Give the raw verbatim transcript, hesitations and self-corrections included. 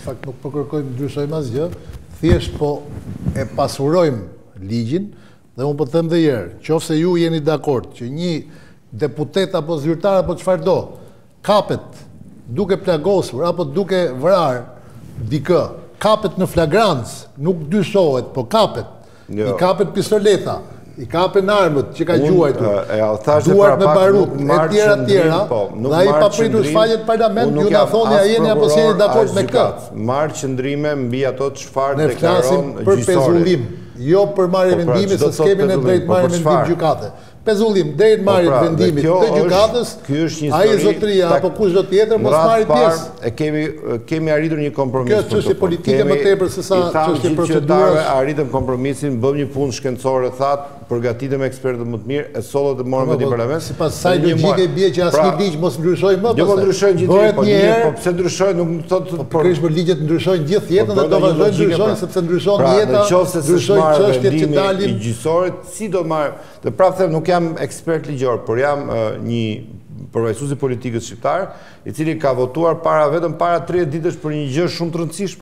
fakt nuk po kërkojmë ndryshojmë asgjë, thjesht po e pasurojmë ligjin dhe unë po them dhe herë, qofse ju jeni dakord që një deputet apo zyrtar apo çfarë do kapet duke plagosur apo duke vrarë dikë, kapet në flagrancë, nuk dyshohet, po kapet. I kapet pistoleta, i kapen armët që ka gjuajtur, duart me barut, e tjera tjera, dhe ai papritur shfaqet parlament, ju na thoni a jeni apo s'jeni dakord me këtë. Marrë qëndrime mbi ato çfarë ne flasim për pezullim, jo për marrje vendimi, se s'kemi ne drejt marrje vendim gjykate. Pezullim, drejt marrje vendimit të gjykatës, ai zotëria apo kushdo tjetër mos marri pjesë. E kemi kemi arritur një kompromis. Kjo është çështje politike më tepër se sa çështje procedurore. Arritëm kompromisin, bëm një punë shkencore thatë, përgatitëm ekspertë më të mirë, e sollët e morëm në parlament. Sipas saj logjike bie që asnjë ligj mos ndryshojë më. Jo, ndryshojnë gjithë, po po pse ndryshojnë, nuk thotë po pikërisht për ligjet ndryshojnë gjithë jetën dhe do vazhdojnë ndryshojnë sepse ndryshon jeta, ndryshojnë çështjet që dalin. I gjyqësorit si do marr, dhe prapë them nuk jam ekspert ligjor, por jam një përfaqësues i politikës shqiptare, i cili ka votuar para vetëm para tridhjetë ditësh për një gjë shumë të rëndësishme.